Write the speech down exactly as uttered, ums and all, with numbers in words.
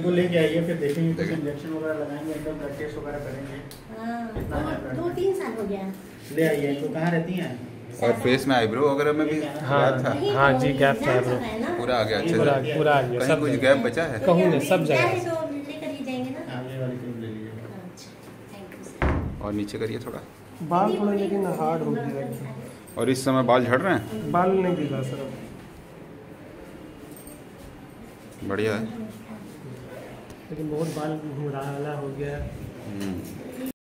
इनको लेके आइए, फिर देखेंगे कुछ इंजेक्शन वगैरह लगाएंगे, इनका ब्लड टेस्ट वगैरह करेंगे। हाँ, दो तीन साल हो गया। ले आइए इनको। कहाँ रहती हैं? और फेस में आईब्रो वगैरह में भी हाँ था? हाँ जी, गैप था ब्रो, पूरा आ गया अच्छे पूरा से? पूरा आ गया, कहीं सब कुछ जगह। गैप बचा है? कहूँ नहीं, सब जगह। लेकर ही जाएंगे ना। हाँ, ये वाली क्रीम ले लीजिए। अच्छा, थैंक यू सर। और नीचे करिए थोड़ा। बाल थोड़ा लेकिन हार्ड हो गया है। और इस समय बाल झड़ रहे हैं? बाल नहीं गिरा सर अब। बढ़िया है। लेकिन बहुत बाल मुड़ाला हो गया है। हम्म।